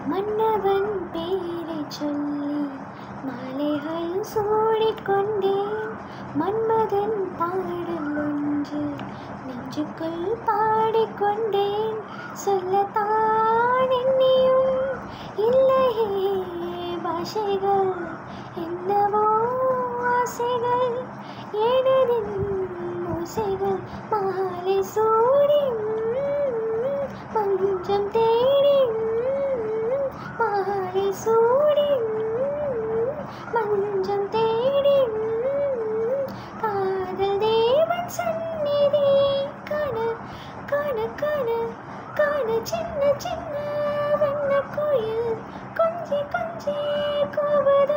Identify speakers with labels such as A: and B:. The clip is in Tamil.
A: மன்னவன் பேரைச் சொல்லி மாலைகள் சூடிக்கொண்டேன். மன்மதன் பாடல் ஒன்று நெஞ்சுக்குள் பாடிக்கொண்டேன். சொல்லத்தான் எண்ணியும் இல்லையே பாஷைகள், என்னவோ ஆசைகள், எனதின் ஓசைகள். மாலை சூடி மஞ்சம் தேடி, மாலை சூடி மஞ்சம் தேடி, காதல் தேவன் சந்நிதி காண காண காண காண. சின்ன சின்ன வண்ண கோயில் கொஞ்சி கொஞ்சி கூவுத